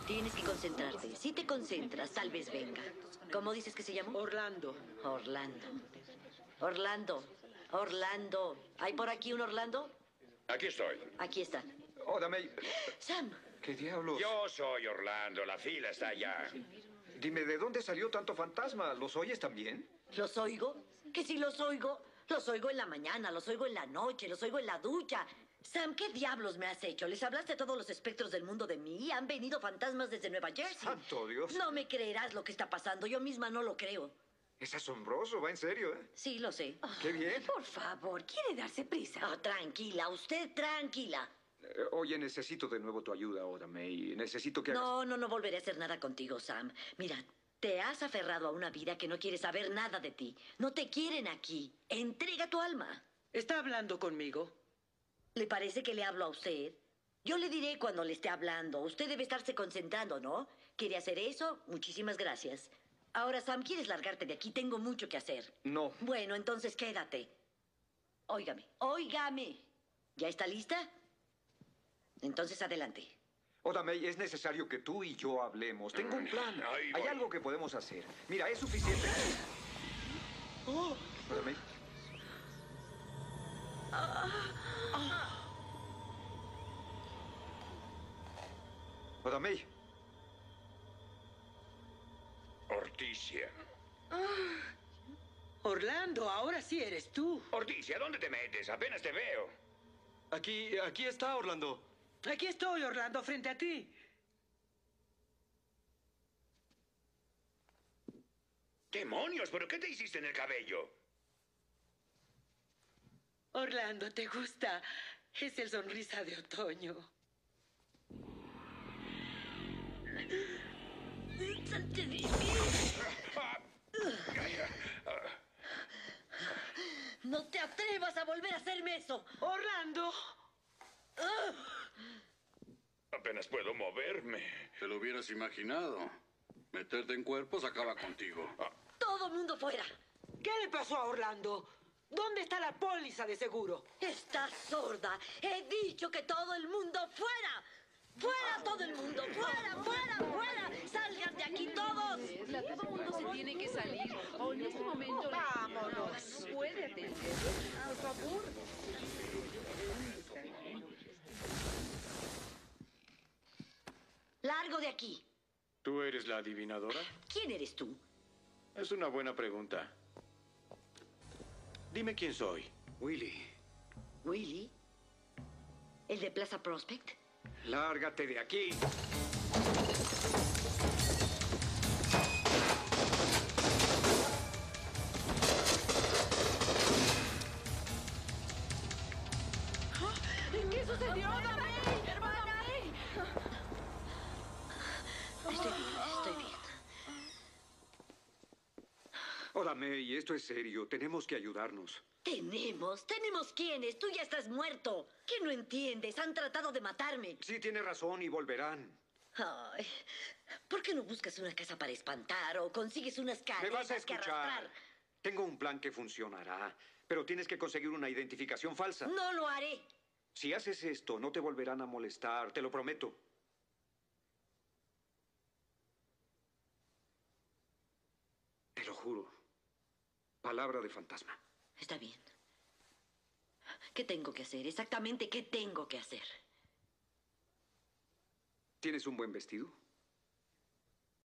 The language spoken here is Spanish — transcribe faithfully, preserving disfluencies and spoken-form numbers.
Tienes que concentrarte. Si te concentras, tal vez venga. ¿Cómo dices que se llama? Orlando. Orlando. Orlando. Orlando. ¿Hay por aquí un Orlando? Aquí estoy. Aquí está. Hola, May. Sam. ¿Qué diablos? Yo soy Orlando. La fila está allá. Dime, ¿de dónde salió tanto fantasma? ¿Los oyes también? ¿Los oigo? Que si los oigo. Los oigo en la mañana, los oigo en la noche, los oigo en la ducha. Sam, ¿qué diablos me has hecho? ¿Les hablaste a todos los espectros del mundo de mí? ¿Han venido fantasmas desde Nueva Jersey? ¡Santo Dios! No me creerás lo que está pasando. Yo misma no lo creo. Es asombroso, va en serio, ¿eh? Sí, lo sé. ¡Qué bien! Por favor, quiere darse prisa. Ah, tranquila, usted tranquila. Eh, oye, necesito de nuevo tu ayuda ahora, May. Necesito que hagas... No, no, no volveré a hacer nada contigo, Sam. Mira, te has aferrado a una vida que no quiere saber nada de ti. No te quieren aquí. Entrega tu alma. ¿Está hablando conmigo? ¿Le parece que le hablo a usted? Yo le diré cuando le esté hablando. Usted debe estarse concentrando, ¿no? ¿Quiere hacer eso? Muchísimas gracias. Ahora, Sam, ¿quieres largarte de aquí? Tengo mucho que hacer. No. Bueno, entonces quédate. Óigame, óigame. ¿Ya está lista? Entonces adelante. Oda May, es necesario que tú y yo hablemos. Tengo un plan. Ahí Hay voy. algo que podemos hacer. Mira, es suficiente. Oh. Oda May. Oda May. Orticia. Orlando, ahora sí eres tú. Orticia, ¿dónde te metes? Apenas te veo. Aquí, aquí está Orlando. Aquí estoy, Orlando, frente a ti. ¡Demonios! ¿Pero qué te hiciste en el cabello? Orlando, ¿te gusta? Es el sonrisa de otoño. No te atrevas a volver a hacerme eso. Orlando. Apenas puedo moverme. Te lo hubieras imaginado. Meterte en cuerpos acaba contigo. Todo mundo fuera. ¿Qué le pasó a Orlando? ¿Dónde está la póliza de seguro? Estás sorda. He dicho que todo el mundo fuera. ¡Fuera todo el mundo! ¡Fuera, fuera, fuera! ¡Salgan de aquí todos! Todo el mundo se tiene que salir. O en este momento... Vámonos. No puede atender. Por favor. Largo de aquí. ¿Tú eres la adivinadora? ¿Quién eres tú? Es una buena pregunta. Dime quién soy. Willy, ¿Willy? ¿El de Plaza Prospect? lárgate de aquí. ¿Qué sucedió? ¡Hermana May! ¡Hermana May! Estoy bien, estoy bien. Oda May, esto es serio. Tenemos que ayudarnos. Tenemos, tenemos quiénes. Tú ya estás muerto. ¿Qué no entiendes? Han tratado de matarme. Sí, tiene razón y volverán. Ay, ¿por qué no buscas una casa para espantar o consigues unas Me vas a cadenas que escuchar. arrastrar? Tengo un plan que funcionará, pero tienes que conseguir una identificación falsa. No lo haré. Si haces esto, no te volverán a molestar, te lo prometo. Te lo juro. Palabra de fantasma. Está bien. ¿Qué tengo que hacer? Exactamente, ¿qué tengo que hacer? ¿Tienes un buen vestido?